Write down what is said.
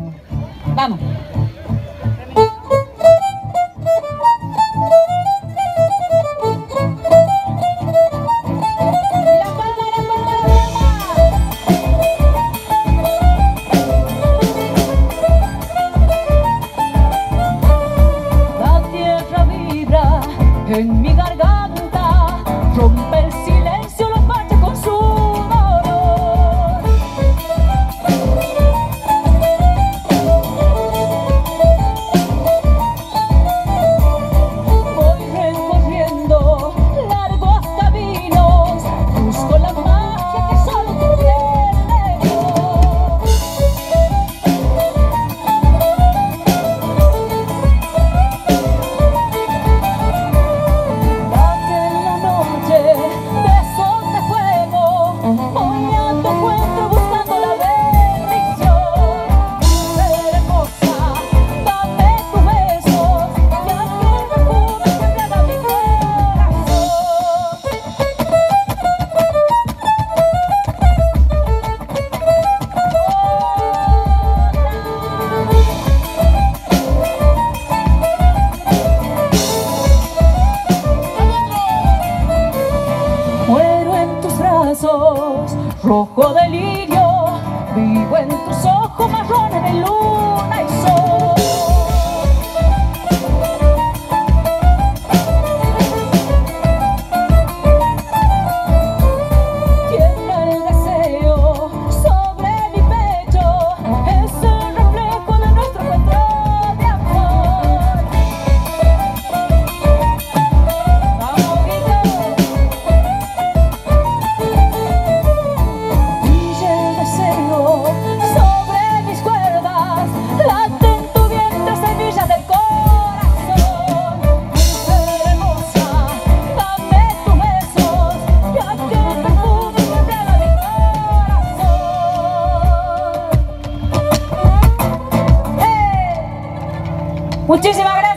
Vamos. En mi garganta rompe el silencio, los parches con su dolor. Voy recorriendo largos caminos, busco la magia que solo tú tienes. Rojo delirio, vivo en tus ojos marrones de luna y sol. Tiene el deseo sobre mi pecho, es el reflejo de nuestro encuentro de amor. Vamos, muchísimas gracias.